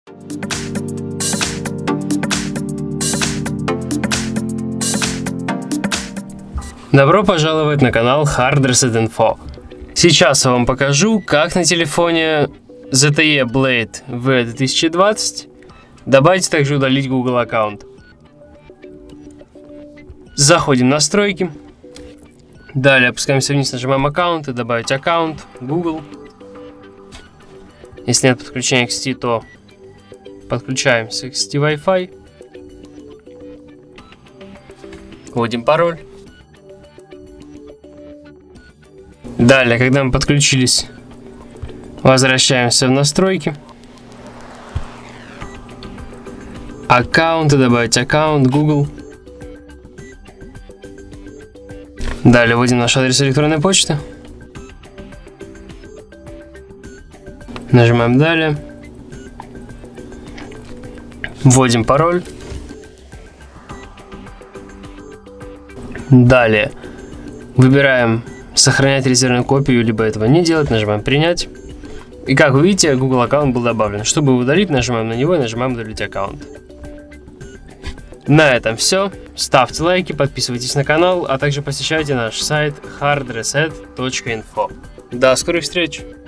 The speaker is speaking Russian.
Добро пожаловать на канал Hard Reset Info. Сейчас я вам покажу, как на телефоне ZTE Blade V2020 добавить, также удалить Google аккаунт. Заходим в настройки. Далее опускаемся вниз, нажимаем аккаунты, добавить аккаунт, Google. Если нет подключения к сети, то подключаемся к сети Wi-Fi. Вводим пароль. Далее, когда мы подключились, возвращаемся в настройки. Аккаунты, добавить аккаунт, Google. Далее вводим наш адрес электронной почты. Нажимаем далее. Вводим пароль. Далее выбираем сохранять резервную копию, либо этого не делать. Нажимаем принять. И как вы видите, Google аккаунт был добавлен. Чтобы его удалить, нажимаем на него и нажимаем удалить аккаунт. На этом все. Ставьте лайки, подписывайтесь на канал, а также посещайте наш сайт hardreset.info. До скорых встреч!